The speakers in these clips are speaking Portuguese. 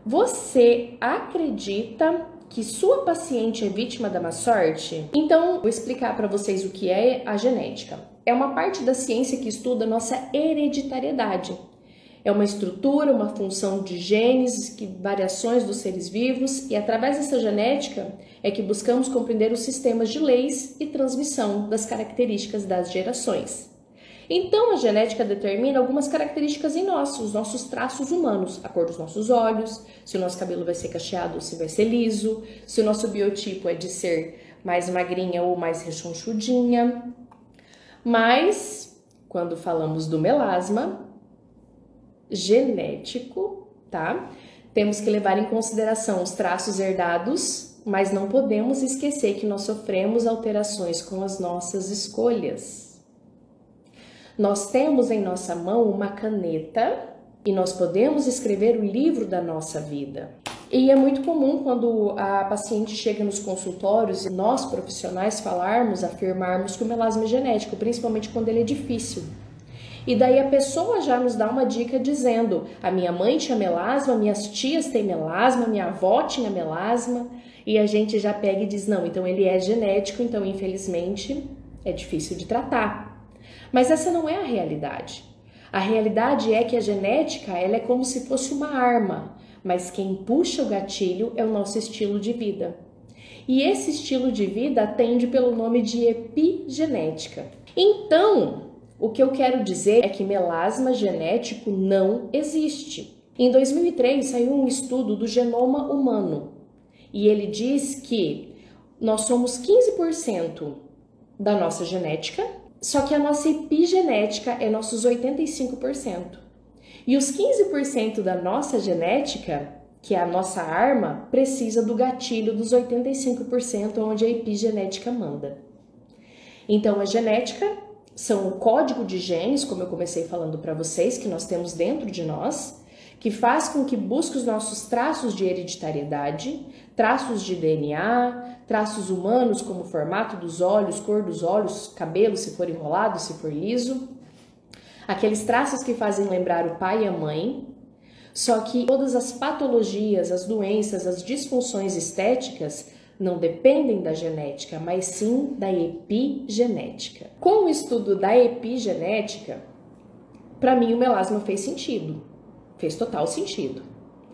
Você acredita que sua paciente é vítima da má sorte? Então, vou explicar para vocês o que é a genética. É uma parte da ciência que estuda nossa hereditariedade. É uma estrutura, uma função de genes, variações dos seres vivos, e através dessa genética é que buscamos compreender os sistemas de leis e transmissão das características das gerações. Então, a genética determina algumas características em nós, os nossos traços humanos, a cor dos nossos olhos, se o nosso cabelo vai ser cacheado ou se vai ser liso, se o nosso biotipo é de ser mais magrinha ou mais rechonchudinha. Mas, quando falamos do melasma genético, tá? Temos que levar em consideração os traços herdados, mas não podemos esquecer que nós sofremos alterações com as nossas escolhas. Nós temos em nossa mão uma caneta e nós podemos escrever o livro da nossa vida. E é muito comum quando a paciente chega nos consultórios e nós profissionais afirmarmos que o melasma é genético, principalmente quando ele é difícil. E daí a pessoa já nos dá uma dica dizendo: a minha mãe tinha melasma, minhas tias têm melasma, minha avó tinha melasma, e a gente já pega e diz: não, então ele é genético, então infelizmente é difícil de tratar. Mas essa não é a realidade. A realidade é que a genética ela é como se fosse uma arma, mas quem puxa o gatilho é o nosso estilo de vida. E esse estilo de vida atende pelo nome de epigenética. Então, o que eu quero dizer é que melasma genético não existe. Em 2003 saiu um estudo do genoma humano e ele diz que nós somos 15% da nossa genética, só que a nossa epigenética é nossos 85%. E os 15% da nossa genética, que é a nossa arma, precisa do gatilho dos 85% onde a epigenética manda. Então a genética são o código de genes, como eu comecei falando para vocês, que nós temos dentro de nós, que faz com que busque os nossos traços de hereditariedade, traços de DNA, traços humanos como o formato dos olhos, cor dos olhos, cabelo se for enrolado, se for liso, aqueles traços que fazem lembrar o pai e a mãe. Só que todas as patologias, as doenças, as disfunções estéticas não dependem da genética, mas sim da epigenética. Com o estudo da epigenética, para mim o melasma fez sentido, fez total sentido.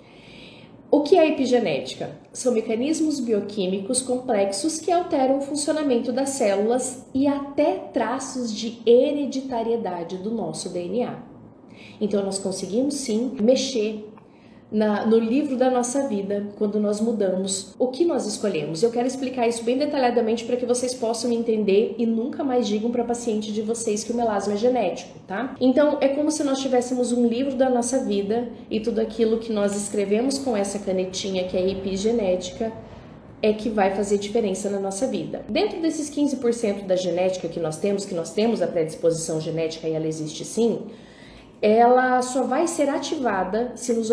O que é epigenética? São mecanismos bioquímicos complexos que alteram o funcionamento das células e até traços de hereditariedade do nosso DNA. Então nós conseguimos sim mexer no livro da nossa vida, quando nós mudamos o que nós escolhemos. Eu quero explicar isso bem detalhadamente para que vocês possam entender e nunca mais digam para paciente de vocês que o melasma é genético, tá? Então, é como se nós tivéssemos um livro da nossa vida e tudo aquilo que nós escrevemos com essa canetinha, que é epigenética, é que vai fazer diferença na nossa vida. Dentro desses 15% da genética que nós temos a predisposição genética e ela existe sim, ela só vai ser ativada se nos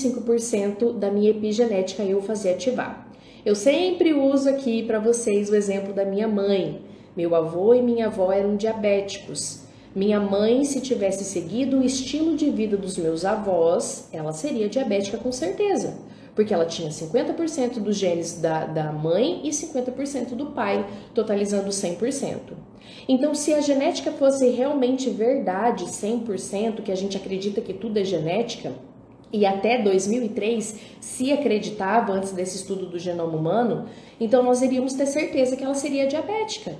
85% da minha epigenética eu fazer ativar. Eu sempre uso aqui para vocês o exemplo da minha mãe. Meu avô e minha avó eram diabéticos. Minha mãe, se tivesse seguido o estilo de vida dos meus avós, ela seria diabética com certeza, porque ela tinha 50% dos genes da mãe e 50% do pai, totalizando 100%. Então, se a genética fosse realmente verdade, 100%, que a gente acredita que tudo é genética, e até 2003 se acreditava, antes desse estudo do genoma humano, então nós iríamos ter certeza que ela seria diabética.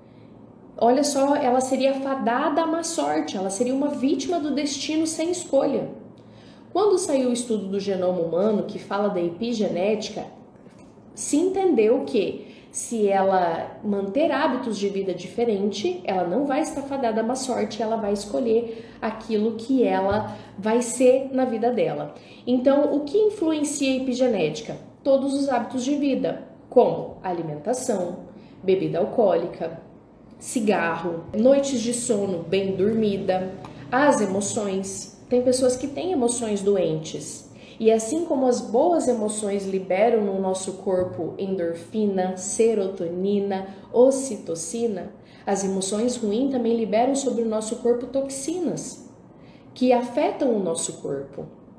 Olha só, ela seria fadada à má sorte, ela seria uma vítima do destino sem escolha. Quando saiu o estudo do genoma humano, que fala da epigenética, se entendeu que se ela manter hábitos de vida diferente, ela não vai estar fadada à má sorte, ela vai escolher aquilo que ela vai ser na vida dela. Então, o que influencia a epigenética? Todos os hábitos de vida, como alimentação, bebida alcoólica, cigarro, noites de sono bem dormida, as emoções. Tem pessoas que têm emoções doentes. E assim como as boas emoções liberam no nosso corpo endorfina, serotonina, ocitocina, as emoções ruins também liberam sobre o nosso corpo toxinas, que afetam o nosso corpo.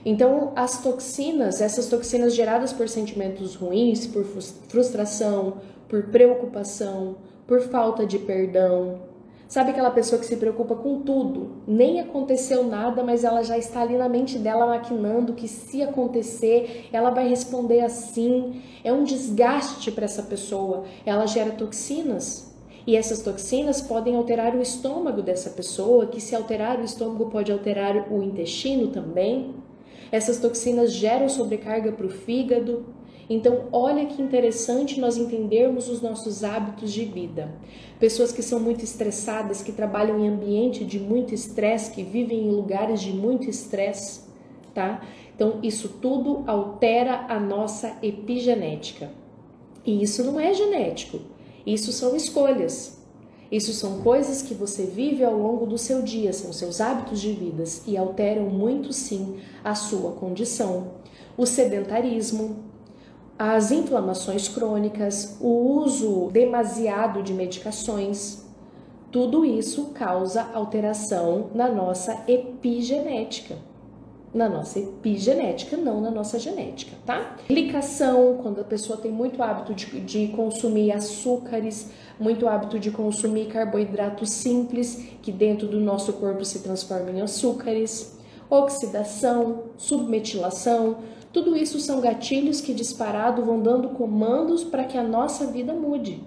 Então, as toxinas, essas toxinas geradas por sentimentos ruins, por frustração, por preocupação, por falta de perdão. Sabe aquela pessoa que se preocupa com tudo? Nem aconteceu nada, mas ela já está ali na mente dela maquinando que se acontecer, ela vai responder assim. É um desgaste para essa pessoa. Ela gera toxinas. E essas toxinas podem alterar o estômago dessa pessoa, que se alterar o estômago pode alterar o intestino também. Essas toxinas geram sobrecarga para o fígado. Então, olha que interessante nós entendermos os nossos hábitos de vida. Pessoas que são muito estressadas, que trabalham em ambiente de muito estresse, que vivem em lugares de muito estresse, tá? Então, isso tudo altera a nossa epigenética. E isso não é genético, isso são escolhas. Isso são coisas que você vive ao longo do seu dia, são seus hábitos de vida e alteram muito sim a sua condição. O sedentarismo, as inflamações crônicas, o uso demasiado de medicações, tudo isso causa alteração na nossa epigenética. Na nossa epigenética, não na nossa genética, tá? Glicação, quando a pessoa tem muito hábito de consumir açúcares, muito hábito de consumir carboidratos simples, que dentro do nosso corpo se transformam em açúcares. Oxidação, submetilação, tudo isso são gatilhos que disparado vão dando comandos para que a nossa vida mude.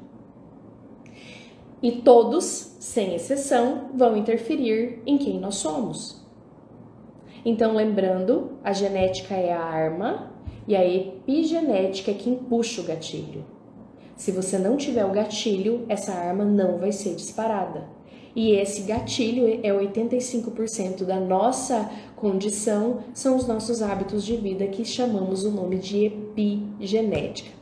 E todos, sem exceção, vão interferir em quem nós somos. Então, lembrando, a genética é a arma e a epigenética é que puxa o gatilho. Se você não tiver o gatilho, essa arma não vai ser disparada. E esse gatilho é 85% da nossa condição, são os nossos hábitos de vida que chamamos o nome de epigenética.